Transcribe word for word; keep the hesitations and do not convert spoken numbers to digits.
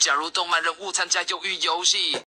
加入动漫人物参加鱿鱼游戏。